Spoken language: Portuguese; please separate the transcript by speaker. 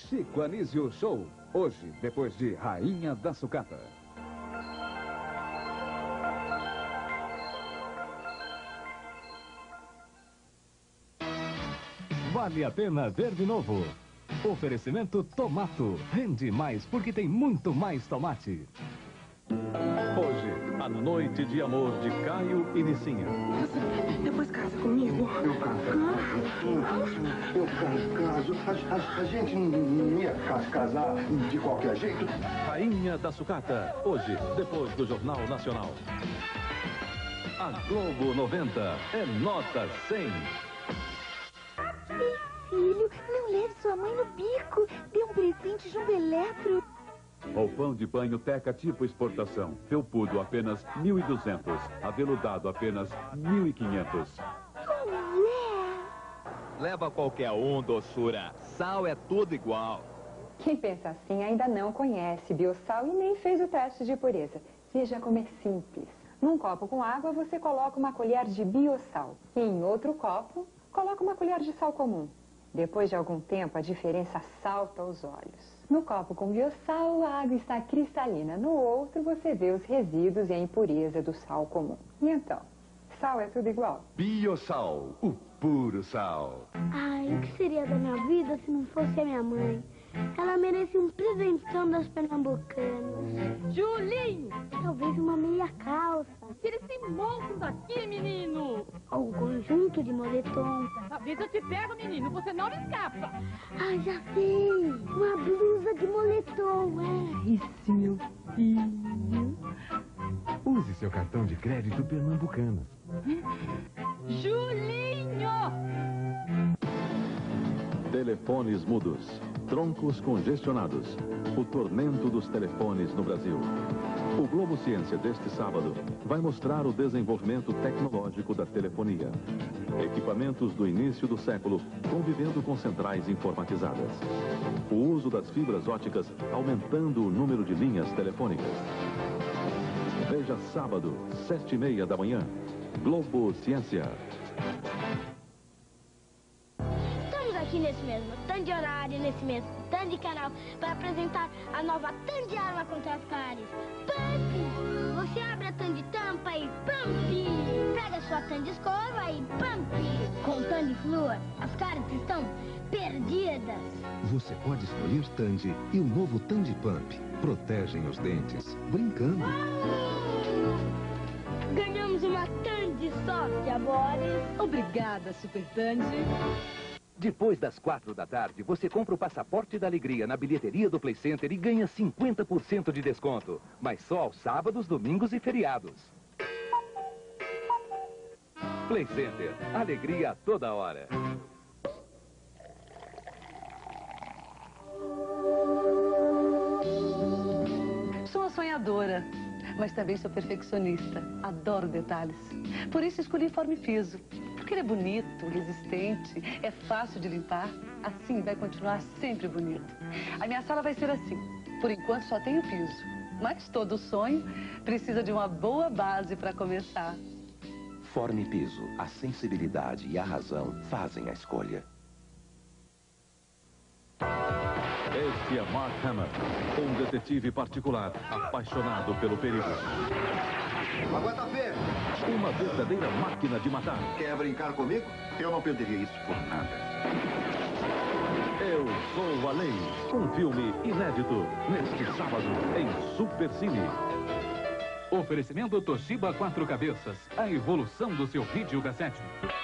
Speaker 1: Chico Anísio Show. Hoje, depois de Rainha da Sucata.
Speaker 2: Vale a pena ver de novo. Oferecimento Tomato. Rende mais porque tem muito mais tomate.
Speaker 3: Hoje, a noite de amor de Caio e Nicinha.
Speaker 4: Depois casa comigo.
Speaker 5: Eu caso. A gente não ia casar de qualquer jeito.
Speaker 3: Rainha da Sucata. Hoje, depois do Jornal Nacional. A Globo 90 é nota 100.
Speaker 6: Filho, não leve sua mãe no bico. Dê um presente de um Beletro.
Speaker 7: Roupão de banho Teca tipo exportação. Felpudo apenas 1.200. Aveludado apenas 1.500.
Speaker 8: Leva qualquer um, doçura. Sal é tudo igual.
Speaker 9: Quem pensa assim ainda não conhece Biosal e nem fez o teste de pureza. Veja como é simples. Num copo com água, você coloca uma colher de Biosal. E em outro copo, coloca uma colher de sal comum. Depois de algum tempo, a diferença salta aos olhos. No copo com Biosal, a água está cristalina. No outro, você vê os resíduos e a impureza do sal comum. E então, sal é tudo igual?
Speaker 7: Biosal, o puro sal.
Speaker 6: Ai, o que seria da minha vida se não fosse a minha mãe? Ela merece um presentão das pernambucanas.
Speaker 4: Julinho!
Speaker 6: Talvez uma meia calça.
Speaker 4: Tira esse monstro daqui, menino!
Speaker 6: Ou um conjunto de moletom.
Speaker 4: Dessa vez eu te pego, menino. Você não me escapa.
Speaker 6: Ai, já sei. Uma blusa de moletom,
Speaker 2: Esse meu filho. Use seu cartão de crédito Pernambucanas.
Speaker 4: Julinho!
Speaker 3: Telefones mudos. Troncos congestionados. O tormento dos telefones no Brasil. O Globo Ciência deste sábado vai mostrar o desenvolvimento tecnológico da telefonia. Equipamentos do início do século convivendo com centrais informatizadas. O uso das fibras óticas aumentando o número de linhas telefônicas. Veja sábado, 7h30 da manhã. Globo Ciência.
Speaker 6: Aqui nesse mesmo tanto de horário, nesse mesmo tanto de canal, para apresentar a nova tanto de arma contra as cáries. Pump! Você abre a tanto de tampa e pump! Pega a sua tanto de escova e pump! Com tanto de flúor, as cáries estão perdidas.
Speaker 10: Você pode escolher Tandy e o novo Tandy Pump. Protegem os dentes, brincando.
Speaker 6: Ganhamos uma Tandy sócia, Boris.
Speaker 4: Obrigada, Super Tandy.
Speaker 11: Depois das 4 da tarde, você compra o passaporte da alegria na bilheteria do Play Center e ganha 50% de desconto. Mas só aos sábados, domingos e feriados. Play Center. Alegria a toda hora.
Speaker 12: Sou uma sonhadora, mas também sou perfeccionista. Adoro detalhes. Por isso escolhi Forme Piso. Porque ele é bonito, resistente, é fácil de limpar. Assim vai continuar sempre bonito. A minha sala vai ser assim. Por enquanto só tem o piso. Mas todo sonho precisa de uma boa base para começar.
Speaker 10: Forme Piso. A sensibilidade e a razão fazem a escolha.
Speaker 3: Este é Mark Hamill, um detetive particular apaixonado pelo perigo.
Speaker 5: Aguenta firme.
Speaker 3: Uma verdadeira máquina de matar.
Speaker 5: Quer brincar comigo? Eu não perderia isso por nada.
Speaker 3: Eu Sou a Lei, um filme inédito, neste sábado, em Supercine.
Speaker 2: Oferecimento Toshiba 4 cabeças. A evolução do seu videocassete.